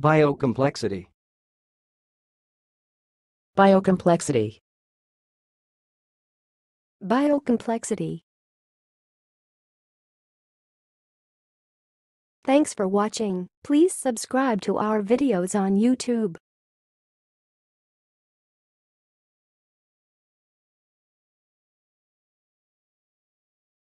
Biocomplexity. Biocomplexity. Biocomplexity. Thanks for watching. Please subscribe to our videos on YouTube.